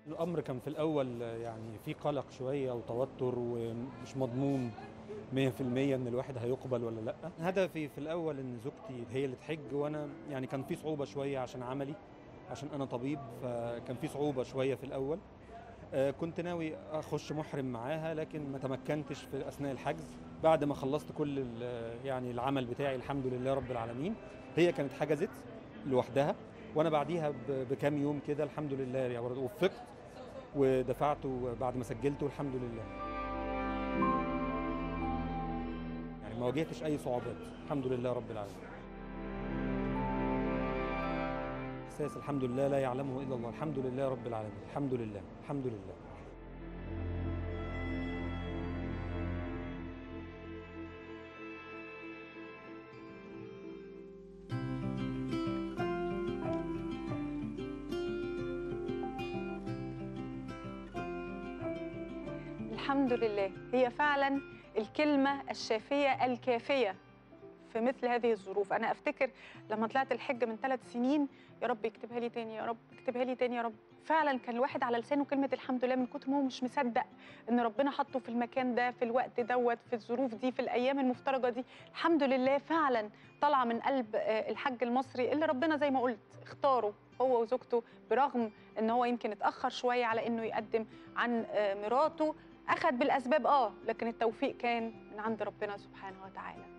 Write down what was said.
الأمر كان في الأول يعني في قلق شوية وتوتر ومش مضمون 100% إن الواحد هيقبل ولا لأ. هدفي في الأول إن زوجتي هي اللي تحج، وأنا يعني كان في صعوبة شوية عشان عملي، عشان أنا طبيب، فكان في صعوبة شوية في الأول. كنت ناوي أخش محرم معاها، لكن ما تمكنتش في أثناء الحجز. بعد ما خلصت كل يعني العمل بتاعي الحمد لله رب العالمين، هي كانت حجزت لوحدها، وأنا بعديها بكام يوم كده الحمد لله يعني وفقت ودفعته بعد ما سجلته الحمد لله. يعني ما واجهتش أي صعوبات الحمد لله رب العالمين. إحساس الحمد لله لا يعلمه إلا الله، الحمد لله رب العالمين، الحمد لله الحمد لله. الحمد لله هي فعلا الكلمة الشافية الكافية في مثل هذه الظروف. أنا أفتكر لما طلعت الحج من 3 سنين، يا رب يكتبها لي تاني، يا رب يكتبها لي تاني، يا رب. فعلا كان الواحد على لسانه كلمة الحمد لله من كتر ما هو مش مصدق إن ربنا حطه في المكان ده، في الوقت دوت، في الظروف دي، في الأيام المفترجة دي. الحمد لله فعلا طالعة من قلب الحج المصري اللي ربنا زي ما قلت اختاره هو وزوجته، برغم إن هو يمكن اتأخر شوية على إنه يقدم عن مراته. أخذ بالأسباب لكن التوفيق كان من عند ربنا سبحانه وتعالى.